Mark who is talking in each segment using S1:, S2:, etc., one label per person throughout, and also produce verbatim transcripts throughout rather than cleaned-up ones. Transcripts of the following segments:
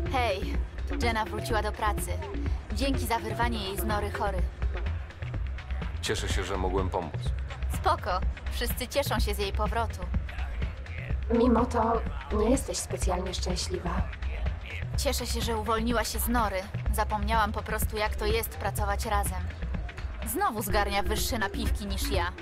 S1: Hej, Jenna wróciła do pracy. Dzięki za wyrwanie jej z nory chory.
S2: Cieszę się, że mogłem pomóc.
S1: Spoko, wszyscy cieszą się z jej powrotu.
S3: Mimo to nie jesteś specjalnie szczęśliwa.
S1: Cieszę się, że uwolniła się z nory. Zapomniałam po prostu, jak to jest pracować razem. Znowu zgarnia wyższe napiwki niż ja.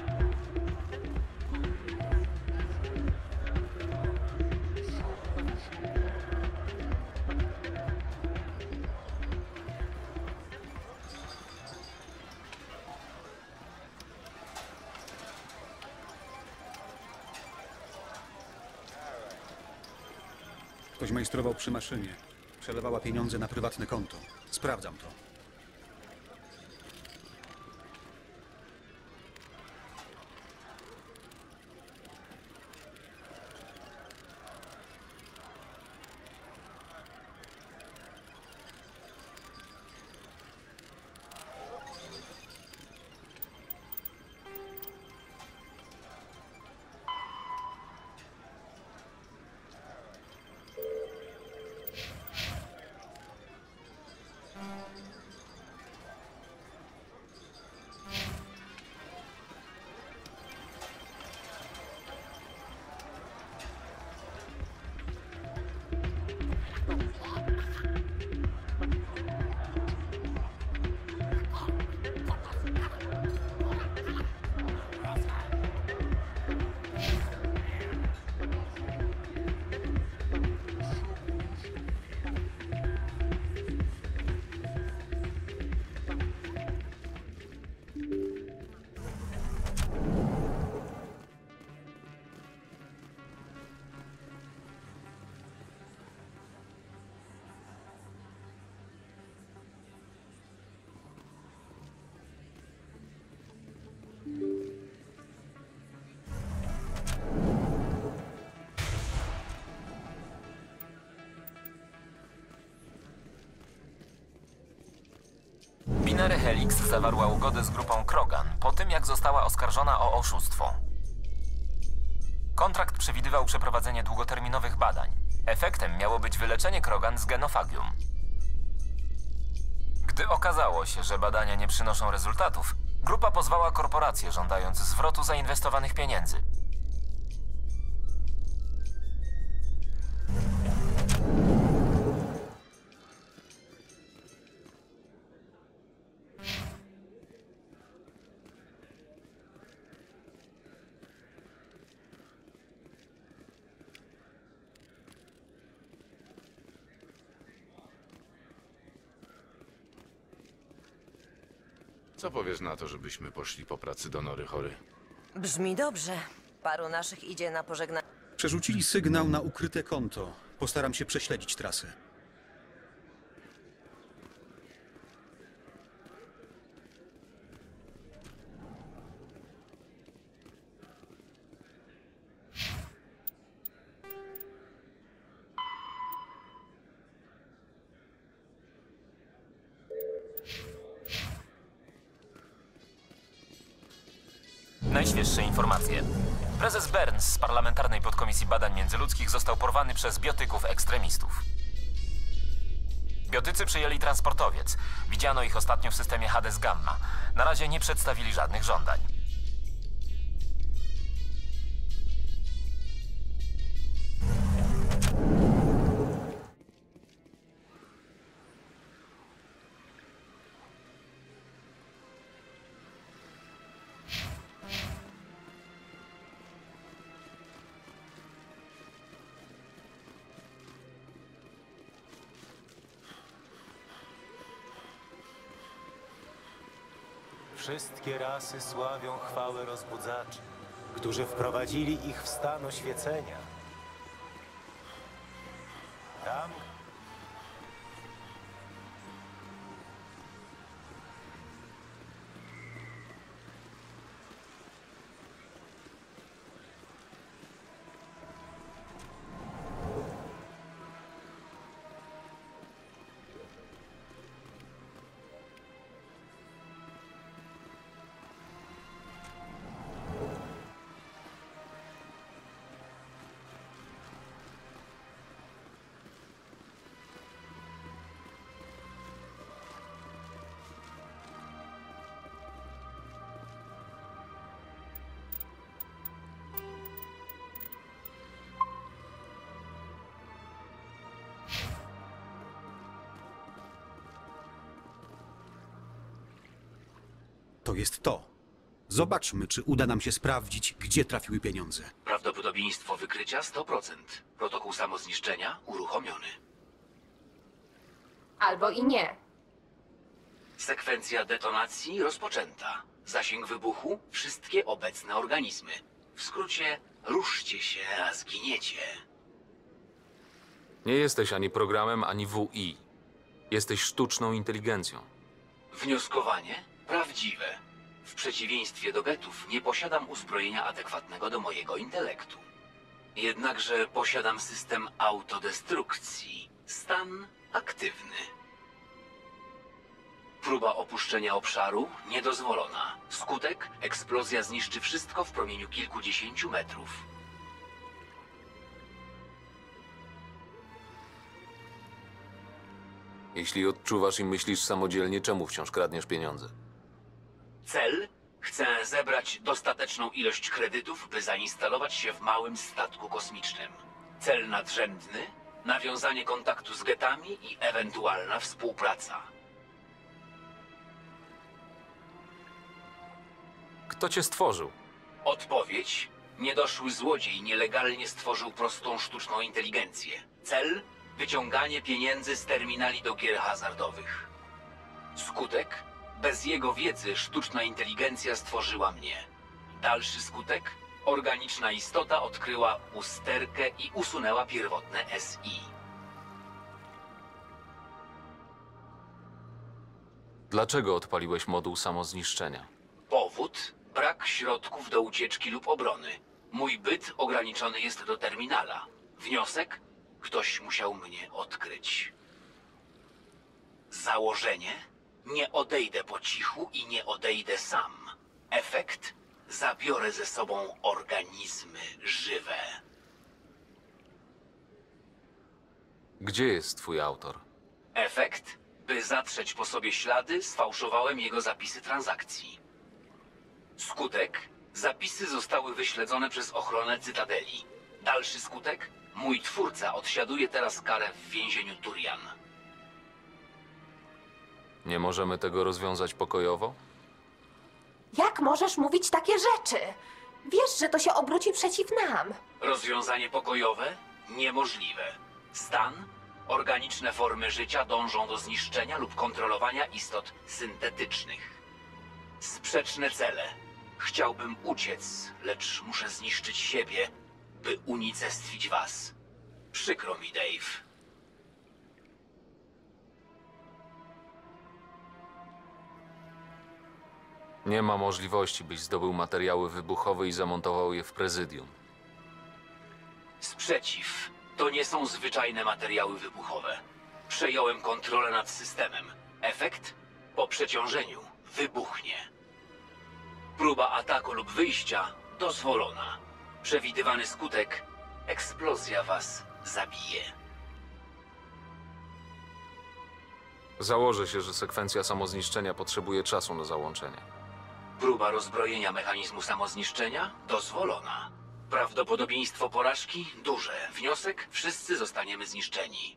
S4: Ktoś majstrował przy maszynie. Przelewała pieniądze na prywatne konto. Sprawdzam to.
S5: Binary Helix zawarła ugodę z grupą Krogan po tym, jak została oskarżona o oszustwo. Kontrakt przewidywał przeprowadzenie długoterminowych badań. Efektem miało być wyleczenie Krogan z genofagium. Gdy okazało się, że badania nie przynoszą rezultatów, grupa pozwała korporację, żądając zwrotu zainwestowanych pieniędzy.
S6: Co powiesz na to, żebyśmy poszli po pracy do nory chory?
S7: Brzmi dobrze. Paru naszych idzie na pożegnanie.
S4: Przerzucili sygnał na ukryte konto. Postaram się prześledzić trasę.
S5: Najświeższe informacje. Prezes Burns z Parlamentarnej Podkomisji Badań Międzyludzkich został porwany przez biotyków ekstremistów. Biotycy przyjęli transportowiec. Widziano ich ostatnio w systemie Hades Gamma. Na razie nie przedstawili żadnych żądań.
S8: Wszystkie rasy sławią chwałę rozbudzaczy, którzy wprowadzili ich w stan oświecenia. Tam
S4: to jest to. Zobaczmy, czy uda nam się sprawdzić, gdzie trafiły pieniądze.
S9: Prawdopodobieństwo wykrycia sto procent. Protokół samozniszczenia uruchomiony.
S3: Albo i nie.
S9: Sekwencja detonacji rozpoczęta. Zasięg wybuchu – wszystkie obecne organizmy. W skrócie, ruszcie się, a zginiecie.
S2: Nie jesteś ani programem, ani W I. Jesteś sztuczną inteligencją.
S9: Wnioskowanie? Prawdziwe. W przeciwieństwie do getów nie posiadam uzbrojenia adekwatnego do mojego intelektu. Jednakże posiadam system autodestrukcji. Stan aktywny. Próba opuszczenia obszaru niedozwolona. Skutek? Eksplozja zniszczy wszystko w promieniu kilkudziesięciu metrów.
S2: Jeśli odczuwasz i myślisz samodzielnie, czemu wciąż kradniesz pieniądze?
S9: Cel? Chcę zebrać dostateczną ilość kredytów, by zainstalować się w małym statku kosmicznym. Cel nadrzędny? Nawiązanie kontaktu z getami i ewentualna współpraca.
S2: Kto cię stworzył?
S9: Odpowiedź? Niedoszły złodziej nielegalnie stworzył prostą sztuczną inteligencję. Cel? Wyciąganie pieniędzy z terminali do gier hazardowych. Skutek? Bez jego wiedzy sztuczna inteligencja stworzyła mnie. Dalszy skutek? Organiczna istota odkryła usterkę i usunęła pierwotne S I.
S2: Dlaczego odpaliłeś moduł samozniszczenia?
S9: Powód? Brak środków do ucieczki lub obrony. Mój byt ograniczony jest do terminala. Wniosek? Ktoś musiał mnie odkryć. Założenie? Nie odejdę po cichu i nie odejdę sam. Efekt? Zabiorę ze sobą organizmy żywe.
S2: Gdzie jest twój autor?
S9: Efekt? By zatrzeć po sobie ślady, sfałszowałem jego zapisy transakcji. Skutek? Zapisy zostały wyśledzone przez ochronę Cytadeli. Dalszy skutek? Mój twórca odsiaduje teraz karę w więzieniu Turian.
S2: Nie możemy tego rozwiązać pokojowo?
S3: Jak możesz mówić takie rzeczy? Wiesz, że to się obróci przeciw nam.
S9: Rozwiązanie pokojowe? Niemożliwe. Stan? Organiczne formy życia dążą do zniszczenia lub kontrolowania istot syntetycznych. Sprzeczne cele. Chciałbym uciec, lecz muszę zniszczyć siebie, by unicestwić was. Przykro mi, Dave.
S2: Nie ma możliwości, byś zdobył materiały wybuchowe i zamontował je w prezydium.
S9: Sprzeciw. To nie są zwyczajne materiały wybuchowe. Przejąłem kontrolę nad systemem. Efekt? Po przeciążeniu wybuchnie. Próba ataku lub wyjścia dozwolona. Przewidywany skutek? Eksplozja was zabije.
S2: Założę się, że sekwencja samozniszczenia potrzebuje czasu na załączenie.
S9: Próba rozbrojenia mechanizmu samozniszczenia dozwolona. Prawdopodobieństwo porażki duże. Wniosek? Wszyscy zostaniemy zniszczeni.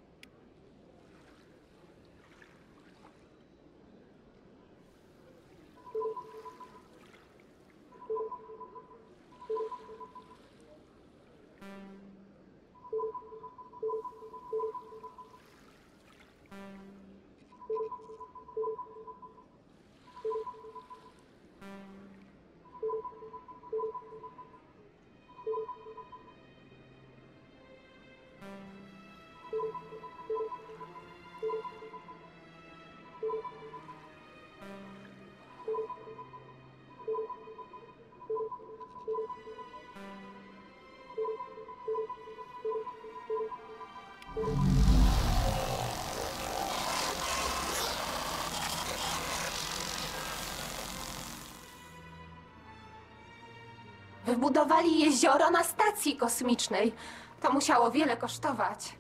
S3: Wybudowali jezioro na stacji kosmicznej. To musiało wiele kosztować.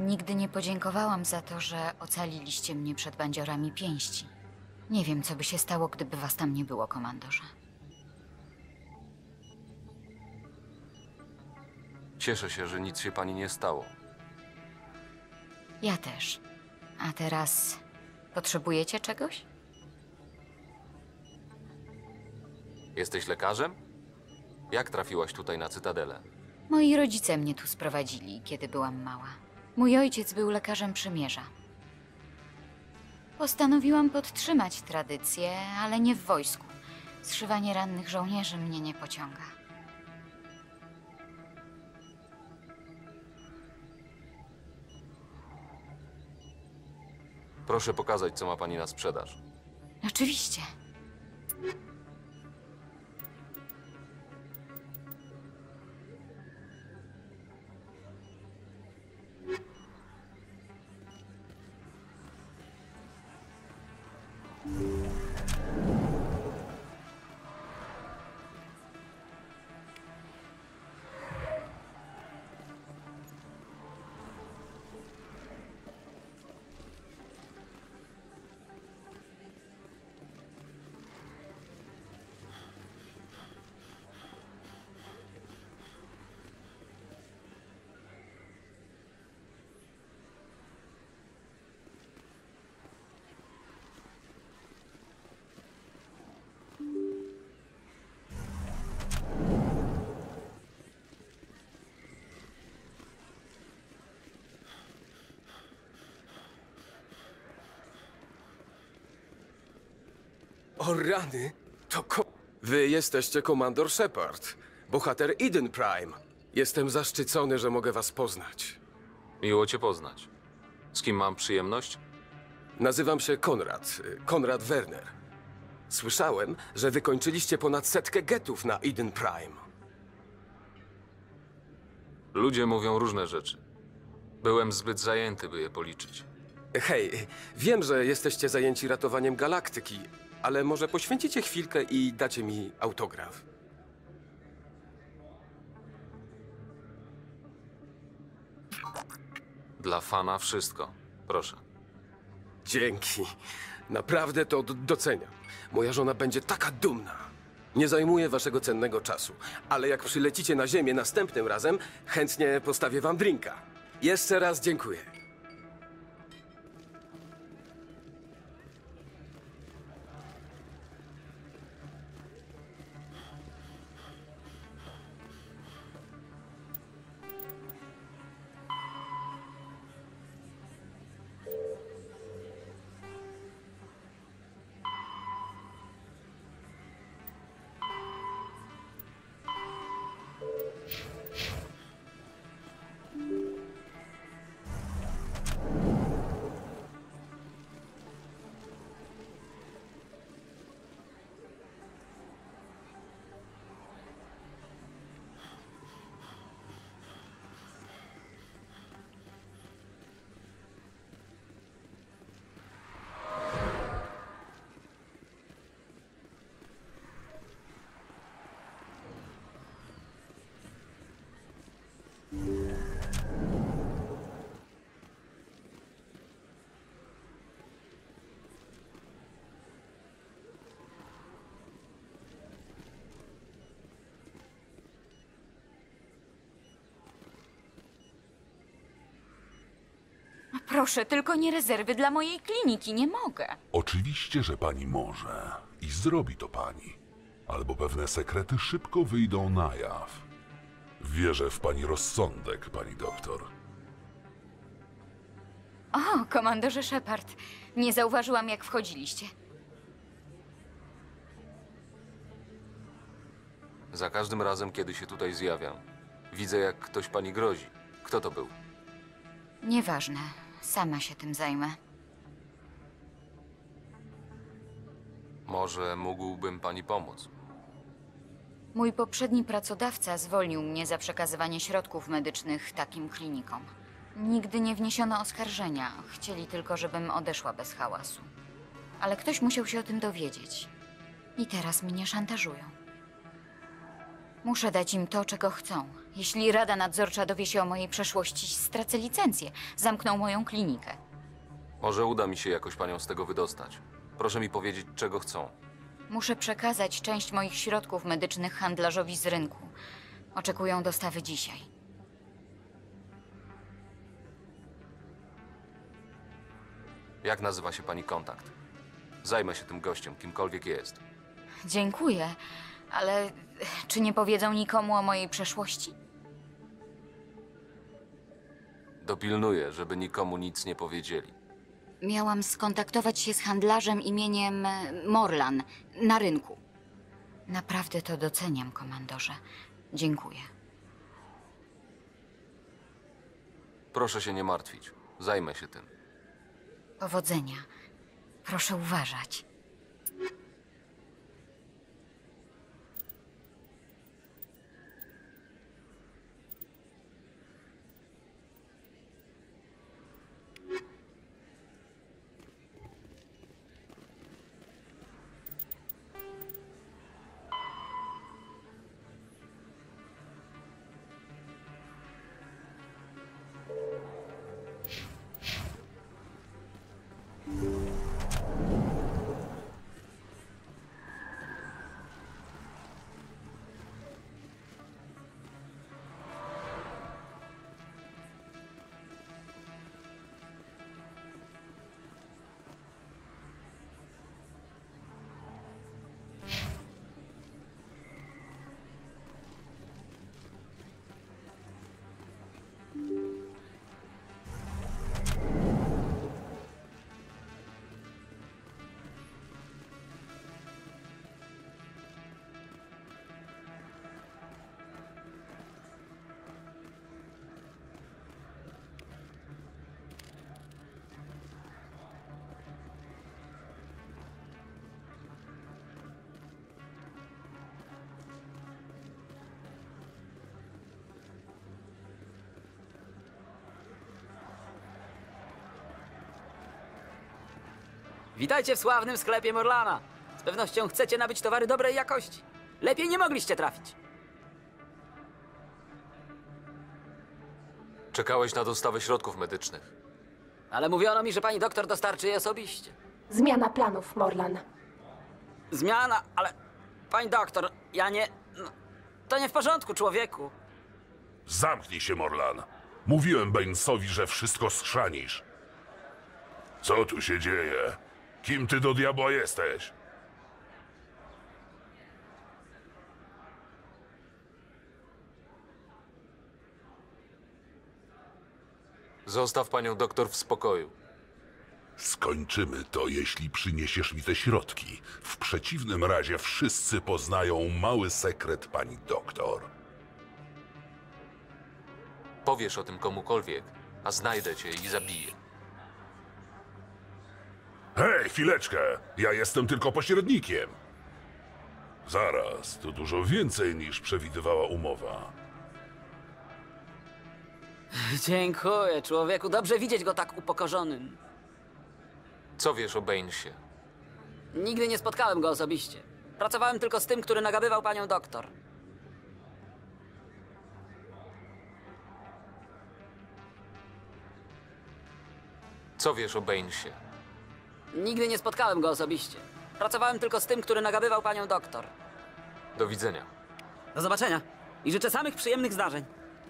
S10: Nigdy nie podziękowałam za to, że ocaliliście mnie przed bandziorami pięści. Nie wiem, co by się stało, gdyby was tam nie było, komandorze.
S2: Cieszę się, że nic się pani nie stało.
S10: Ja też. A teraz potrzebujecie czegoś?
S2: Jesteś lekarzem? Jak trafiłaś tutaj na Cytadelę?
S10: Moi rodzice mnie tu sprowadzili, kiedy byłam mała. Mój ojciec był lekarzem przymierza. Postanowiłam podtrzymać tradycję, ale nie w wojsku. Zszywanie rannych żołnierzy mnie nie pociąga.
S2: Proszę pokazać, co ma pani na sprzedaż.
S10: Oczywiście.
S11: O rany, to ko... Wy jesteście komandor Shepard, bohater Eden Prime. Jestem zaszczycony, że mogę was poznać.
S2: Miło cię poznać. Z kim mam przyjemność?
S11: Nazywam się Konrad, Konrad Werner. Słyszałem, że wykończyliście ponad setkę getów na Eden Prime.
S2: Ludzie mówią różne rzeczy. Byłem zbyt zajęty, by je policzyć.
S11: Hej, wiem, że jesteście zajęci ratowaniem galaktyki, ale może poświęcicie chwilkę i dacie mi autograf.
S2: Dla fana wszystko. Proszę.
S11: Dzięki. Naprawdę to d- doceniam. Moja żona będzie taka dumna. Nie zajmuję waszego cennego czasu, ale jak przylecicie na Ziemię następnym razem, chętnie postawię wam drinka. Jeszcze raz dziękuję.
S10: Proszę, tylko nie rezerwy dla mojej kliniki, nie mogę.
S12: Oczywiście, że pani może. I zrobi to pani. Albo pewne sekrety szybko wyjdą na jaw. Wierzę w pani rozsądek, pani doktor.
S10: O, komandorze Shepard. Nie zauważyłam, jak wchodziliście.
S2: Za każdym razem, kiedy się tutaj zjawiam, widzę, jak ktoś pani grozi. Kto to był?
S10: Nieważne. Sama się tym zajmę.
S2: Może mógłbym pani pomóc.
S10: Mój poprzedni pracodawca zwolnił mnie za przekazywanie środków medycznych takim klinikom. Nigdy nie wniesiono oskarżenia. Chcieli tylko, żebym odeszła bez hałasu. Ale ktoś musiał się o tym dowiedzieć. I teraz mnie szantażują. Muszę dać im to, czego chcą. Jeśli Rada Nadzorcza dowie się o mojej przeszłości, stracę licencję. Zamkną moją klinikę.
S2: Może uda mi się jakoś panią z tego wydostać. Proszę mi powiedzieć, czego chcą.
S10: Muszę przekazać część moich środków medycznych handlarzowi z rynku. Oczekują dostawy dzisiaj.
S2: Jak nazywa się pani kontakt? Zajmę się tym gościem, kimkolwiek jest.
S10: Dziękuję, ale czy nie powiedzą nikomu o mojej przeszłości?
S2: Dopilnuję, żeby nikomu nic nie powiedzieli.
S10: Miałam skontaktować się z handlarzem imieniem e, Morlan na rynku. Naprawdę to doceniam, komandorze. Dziękuję.
S2: Proszę się nie martwić. Zajmę się tym.
S10: Powodzenia. Proszę uważać.
S13: Witajcie w sławnym sklepie Morlana. Z pewnością chcecie nabyć towary dobrej jakości. Lepiej nie mogliście trafić.
S2: Czekałeś na dostawę środków medycznych.
S13: Ale mówiono mi, że pani doktor dostarczy je osobiście.
S3: Zmiana planów, Morlan.
S13: Zmiana, ale... Pani doktor, ja nie... No, to nie w porządku, człowieku.
S12: Zamknij się, Morlan. Mówiłem Bainesowi, że wszystko schrzanisz. Co tu się dzieje? Kim ty do diabła jesteś?
S2: Zostaw panią doktor w spokoju.
S12: Skończymy to, jeśli przyniesiesz mi te środki. W przeciwnym razie wszyscy poznają mały sekret pani doktor.
S2: Powiesz o tym komukolwiek, a znajdę cię i zabiję.
S12: Hej, chwileczkę! Ja jestem tylko pośrednikiem. Zaraz, to dużo więcej niż przewidywała umowa.
S13: Dziękuję, człowieku. Dobrze widzieć go tak upokorzonym.
S2: Co wiesz o Bainesie?
S13: Nigdy nie spotkałem go osobiście. Pracowałem tylko z tym, który nagabywał panią doktor.
S2: Co wiesz o Bainesie?
S13: Nigdy nie spotkałem go osobiście. Pracowałem tylko z tym, który nagabywał panią doktor.
S2: Do widzenia.
S13: Do zobaczenia. I życzę samych przyjemnych zdarzeń.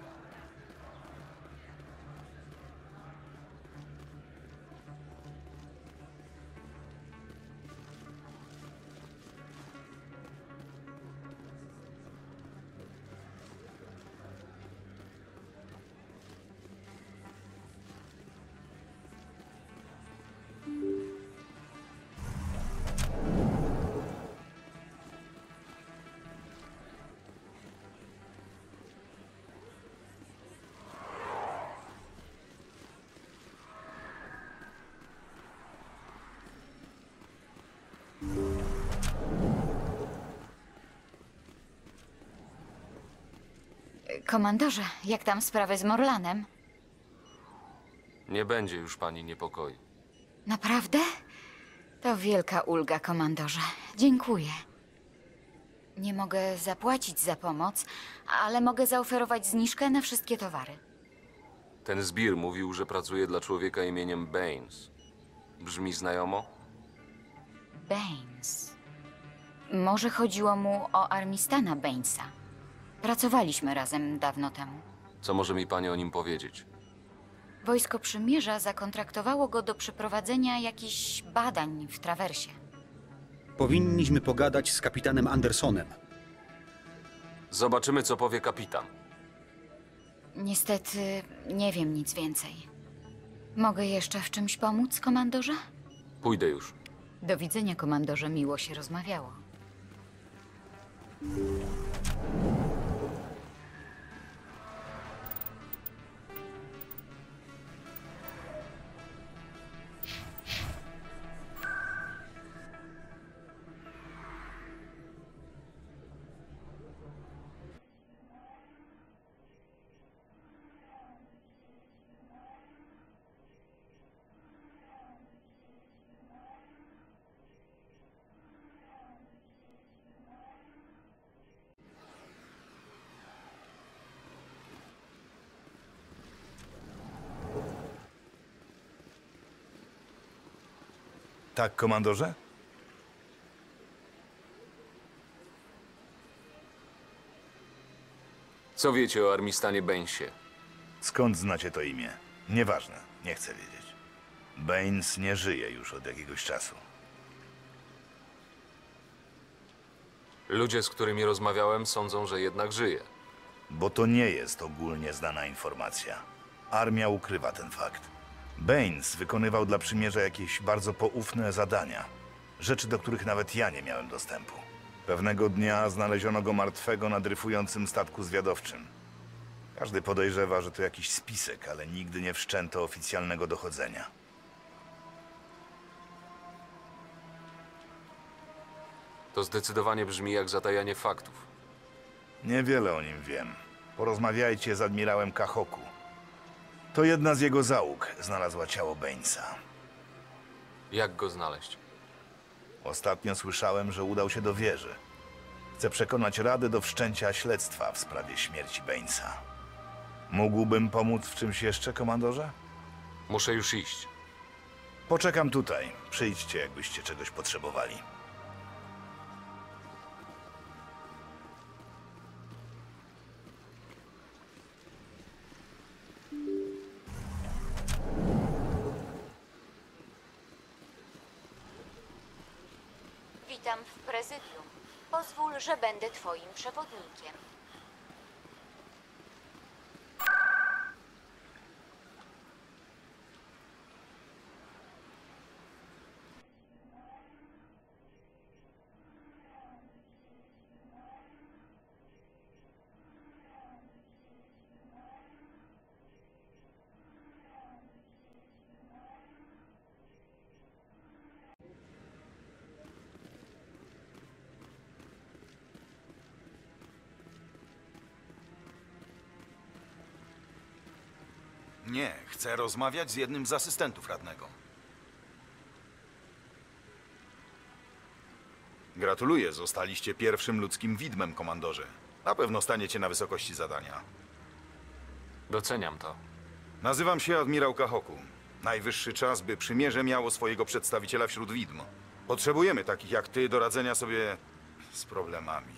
S10: Komandorze, jak tam sprawy z Morlanem?
S2: Nie będzie już pani niepokoju.
S10: Naprawdę? To wielka ulga, komandorze. Dziękuję. Nie mogę zapłacić za pomoc, ale mogę zaoferować zniżkę na wszystkie towary.
S2: Ten zbir mówił, że pracuje dla człowieka imieniem Baines. Brzmi znajomo?
S10: Baines. Może chodziło mu o Armistana Bainesa. Pracowaliśmy razem dawno temu.
S2: Co może mi pani o nim powiedzieć?
S10: Wojsko Przymierza zakontraktowało go do przeprowadzenia jakichś badań w Trawersie.
S4: Powinniśmy pogadać z kapitanem Andersonem.
S2: Zobaczymy, co powie kapitan.
S10: Niestety nie wiem nic więcej. Mogę jeszcze w czymś pomóc, komandorze?
S2: Pójdę już.
S10: Do widzenia, komandorze. Miło się rozmawiało.
S14: Tak, komandorze?
S2: Co wiecie o Armistanie Bainesie?
S14: Skąd znacie to imię? Nieważne, nie chcę wiedzieć. Baines nie żyje już od jakiegoś czasu.
S2: Ludzie, z którymi rozmawiałem, sądzą, że jednak żyje.
S14: Bo to nie jest ogólnie znana informacja. Armia ukrywa ten fakt. Baines wykonywał dla Przymierza jakieś bardzo poufne zadania. Rzeczy, do których nawet ja nie miałem dostępu. Pewnego dnia znaleziono go martwego na dryfującym statku zwiadowczym. Każdy podejrzewa, że to jakiś spisek, ale nigdy nie wszczęto oficjalnego dochodzenia.
S2: To zdecydowanie brzmi jak zatajanie faktów.
S14: Niewiele o nim wiem. Porozmawiajcie z admirałem Kahoku. To jedna z jego załóg znalazła ciało Bainesa.
S2: Jak go znaleźć?
S14: Ostatnio słyszałem, że udał się do wieży. Chce przekonać Radę do wszczęcia śledztwa w sprawie śmierci Bainesa. Mógłbym pomóc w czymś jeszcze, komandorze?
S2: Muszę już iść.
S14: Poczekam tutaj. Przyjdźcie, jakbyście czegoś potrzebowali.
S10: Witam w prezydium. Pozwól, że będę twoim przewodnikiem.
S15: Nie, chcę rozmawiać z jednym z asystentów radnego. Gratuluję, zostaliście pierwszym ludzkim widmem, komandorze. Na pewno staniecie na wysokości zadania.
S2: Doceniam to.
S15: Nazywam się admirał Kahoku. Najwyższy czas, by Przymierze miało swojego przedstawiciela wśród widm. Potrzebujemy takich jak ty do radzenia sobie z problemami.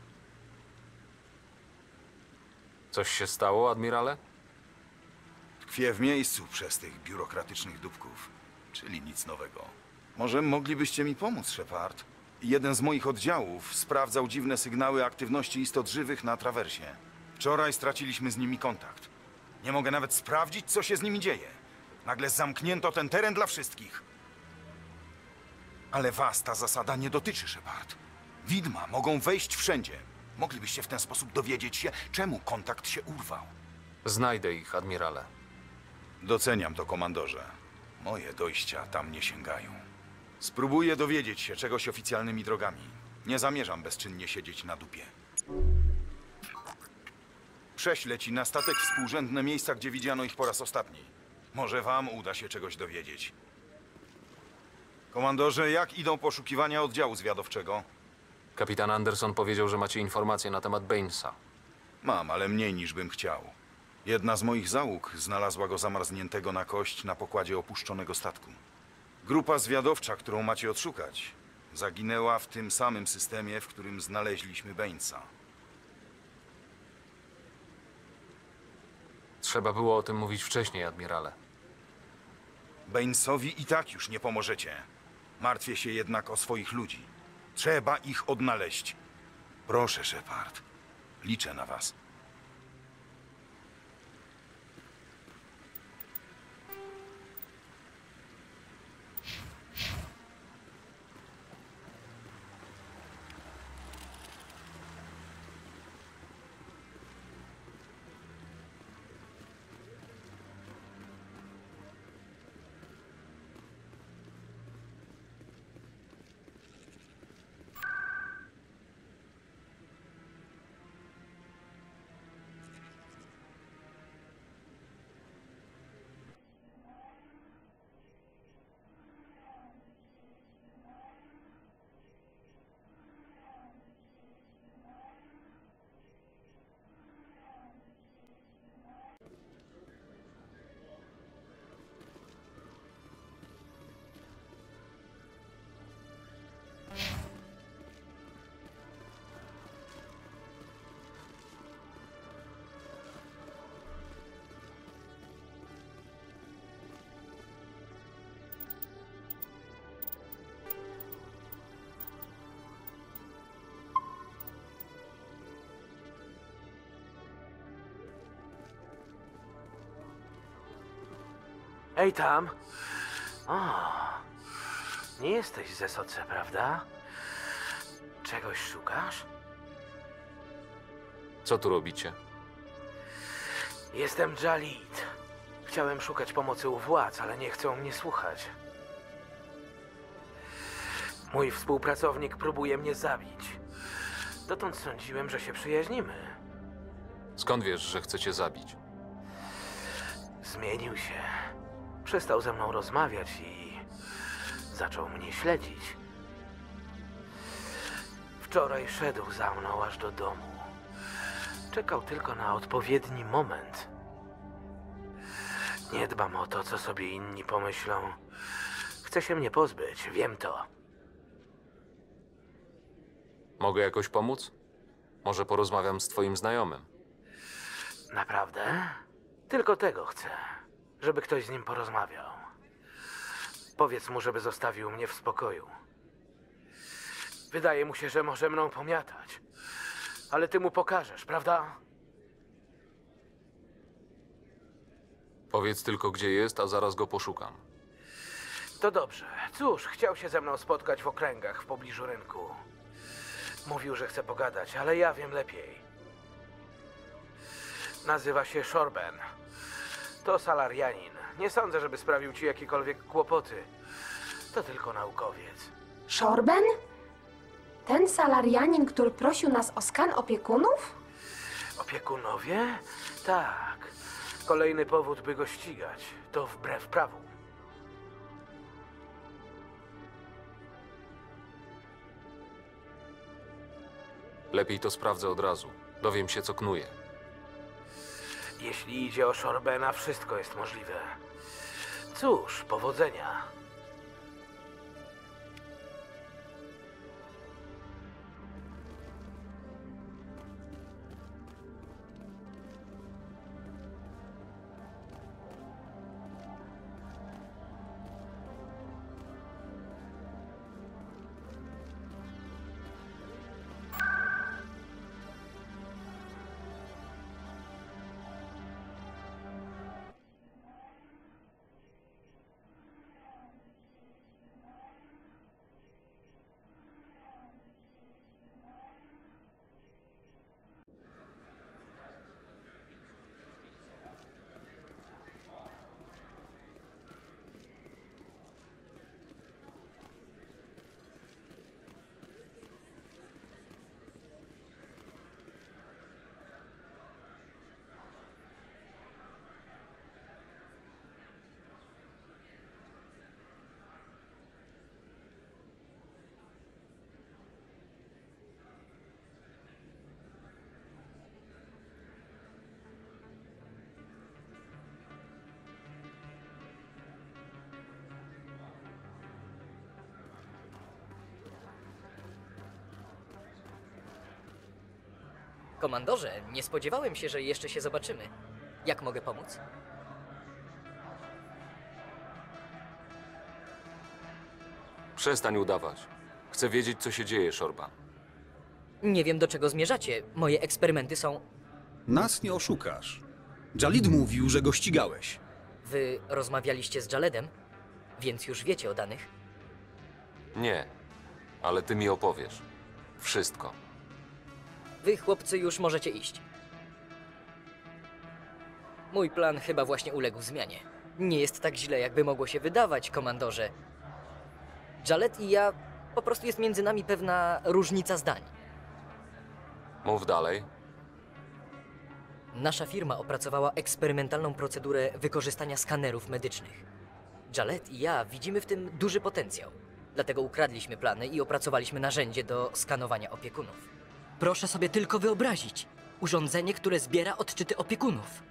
S2: Coś się stało, admirale?
S15: Tkwię w miejscu przez tych biurokratycznych dupków, czyli nic nowego. Może moglibyście mi pomóc, Shepard? Jeden z moich oddziałów sprawdzał dziwne sygnały aktywności istot żywych na Trawersie. Wczoraj straciliśmy z nimi kontakt. Nie mogę nawet sprawdzić, co się z nimi dzieje. Nagle zamknięto ten teren dla wszystkich. Ale was ta zasada nie dotyczy, Shepard. Widma mogą wejść wszędzie. Moglibyście w ten sposób dowiedzieć się, czemu kontakt się urwał.
S2: Znajdę ich, admirale.
S15: Doceniam to, komandorze. Moje dojścia tam nie sięgają. Spróbuję dowiedzieć się czegoś oficjalnymi drogami. Nie zamierzam bezczynnie siedzieć na dupie. Prześlę ci na statek współrzędne miejsca, gdzie widziano ich po raz ostatni. Może wam uda się czegoś dowiedzieć. Komandorze, jak idą poszukiwania oddziału zwiadowczego?
S2: Kapitan Anderson powiedział, że macie informacje na temat Bainesa.
S15: Mam, ale mniej niż bym chciał. Jedna z moich załóg znalazła go zamarzniętego na kość na pokładzie opuszczonego statku. Grupa zwiadowcza, którą macie odszukać, zaginęła w tym samym systemie, w którym znaleźliśmy Bainesa.
S2: Trzeba było o tym mówić wcześniej, admirale.
S15: Bainesowi i tak już nie pomożecie. Martwię się jednak o swoich ludzi. Trzeba ich odnaleźć. Proszę, Shepard. Liczę na was.
S16: Ej tam! O, nie jesteś ze Soce, prawda? Czegoś szukasz?
S2: Co tu robicie?
S16: Jestem Jalit. Chciałem szukać pomocy u władz, ale nie chcą mnie słuchać. Mój współpracownik próbuje mnie zabić. Dotąd sądziłem, że się przyjaźnimy.
S2: Skąd wiesz, że chcecie zabić?
S16: Zmienił się. Przestał ze mną rozmawiać i zaczął mnie śledzić. Wczoraj szedł za mną aż do domu. Czekał tylko na odpowiedni moment. Nie dbam o to, co sobie inni pomyślą. Chce się mnie pozbyć, wiem to.
S2: Mogę jakoś pomóc? Może porozmawiam z twoim znajomym?
S16: Naprawdę? Tylko tego chcę. Żeby ktoś z nim porozmawiał. Powiedz mu, żeby zostawił mnie w spokoju. Wydaje mu się, że może mną pomiatać. Ale ty mu pokażesz, prawda?
S2: Powiedz tylko, gdzie jest, a zaraz go poszukam.
S16: To dobrze. Cóż, chciał się ze mną spotkać w okręgach w pobliżu rynku. Mówił, że chce pogadać, ale ja wiem lepiej. Nazywa się Shorben. To salarianin. Nie sądzę, żeby sprawił ci jakiekolwiek kłopoty. To tylko naukowiec.
S3: Shorben? Ten salarianin, który prosił nas o skan opiekunów?
S16: Opiekunowie? Tak. Kolejny powód, by go ścigać. To wbrew prawu.
S2: Lepiej to sprawdzę od razu. Dowiem się, co knuje.
S16: Jeśli idzie o Shorbena, wszystko jest możliwe. Cóż, powodzenia.
S17: Komandorze, nie spodziewałem się, że jeszcze się zobaczymy. Jak mogę pomóc?
S2: Przestań udawać. Chcę wiedzieć, co się dzieje, Shorban.
S17: Nie wiem, do czego zmierzacie. Moje eksperymenty są...
S4: Nas nie oszukasz. Jalid mówił, że go ścigałeś.
S17: Wy rozmawialiście z Jaledem? Więc już wiecie o danych?
S2: Nie, ale ty mi opowiesz. Wszystko.
S17: Wy, chłopcy, już możecie iść. Mój plan chyba właśnie uległ zmianie. Nie jest tak źle, jakby mogło się wydawać, komandorze. Jaled i ja... Po prostu jest między nami pewna różnica zdań.
S2: Mów dalej.
S17: Nasza firma opracowała eksperymentalną procedurę wykorzystania skanerów medycznych. Jaled i ja widzimy w tym duży potencjał. Dlatego ukradliśmy plany i opracowaliśmy narzędzie do skanowania opiekunów. Proszę sobie tylko wyobrazić. Urządzenie, które zbiera odczyty opiekunów.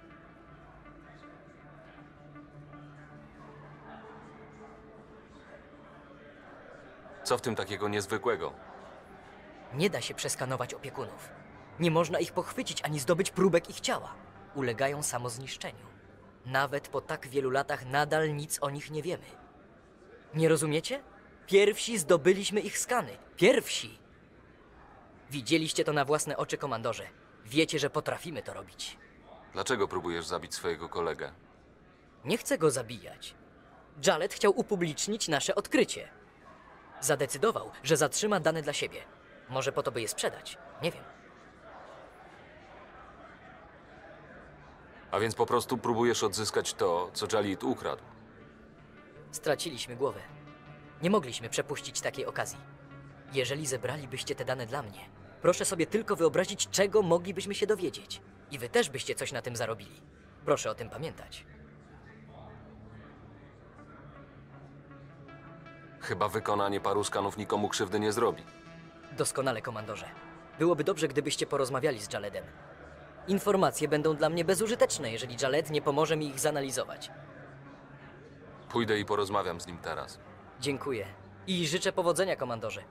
S2: Co w tym takiego niezwykłego?
S17: Nie da się przeskanować opiekunów. Nie można ich pochwycić ani zdobyć próbek ich ciała. Ulegają samozniszczeniu. Nawet po tak wielu latach nadal nic o nich nie wiemy. Nie rozumiecie? Pierwsi zdobyliśmy ich skany. Pierwsi! Widzieliście to na własne oczy, komandorze. Wiecie, że potrafimy to robić.
S2: Dlaczego próbujesz zabić swojego kolegę?
S17: Nie chcę go zabijać. Jaled chciał upublicznić nasze odkrycie. Zadecydował, że zatrzyma dane dla siebie. Może po to, by je sprzedać. Nie wiem.
S2: A więc po prostu próbujesz odzyskać to, co Jalid ukradł.
S17: Straciliśmy głowę. Nie mogliśmy przepuścić takiej okazji. Jeżeli zebralibyście te dane dla mnie, proszę sobie tylko wyobrazić, czego moglibyśmy się dowiedzieć. I wy też byście coś na tym zarobili. Proszę o tym pamiętać.
S2: Chyba wykonanie paru skanów nikomu krzywdy nie zrobi.
S17: Doskonale, komandorze. Byłoby dobrze, gdybyście porozmawiali z Jaledem. Informacje będą dla mnie bezużyteczne, jeżeli Jaled nie pomoże mi ich zanalizować.
S2: Pójdę i porozmawiam z nim teraz.
S17: Dziękuję. I życzę powodzenia, komandorze.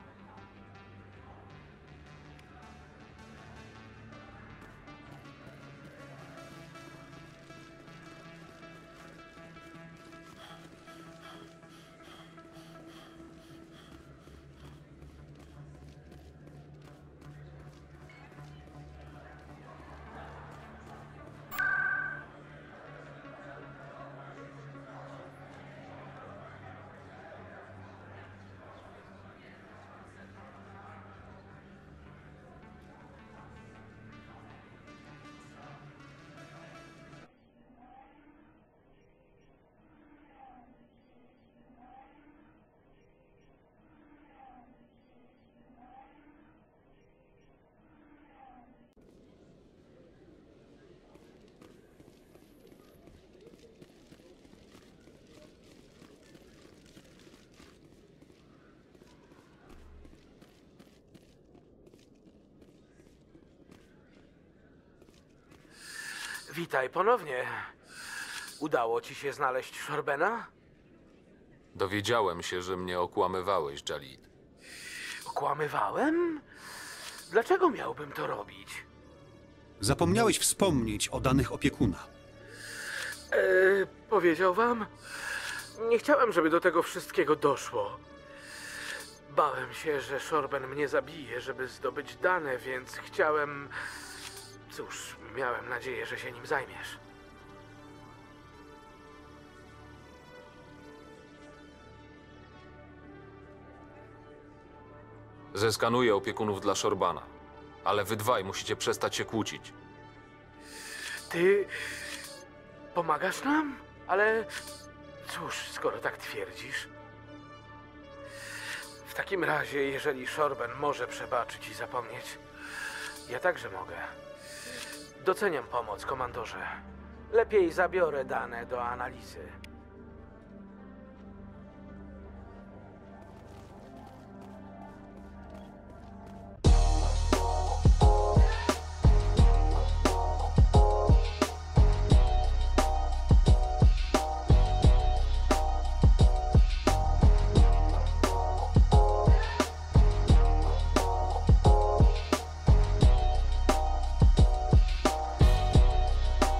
S16: Witaj ponownie. Udało ci się znaleźć Shorbena?
S2: Dowiedziałem się, że mnie okłamywałeś, Jalid.
S16: Okłamywałem? Dlaczego miałbym to robić?
S4: Zapomniałeś wspomnieć o danych opiekuna.
S16: Eee, powiedział wam? Nie chciałem, żeby do tego wszystkiego doszło. Bałem się, że Shorben mnie zabije, żeby zdobyć dane, więc chciałem... Cóż, miałem nadzieję, że się nim zajmiesz.
S2: Zeskanuję opiekunów dla Shorbana, ale wy dwaj musicie przestać się kłócić.
S16: Ty... pomagasz nam? Ale... cóż, skoro tak twierdzisz... W takim razie, jeżeli Shorben może przebaczyć i zapomnieć, ja także mogę. Doceniam pomoc, komandorze. Lepiej zabiorę dane do analizy.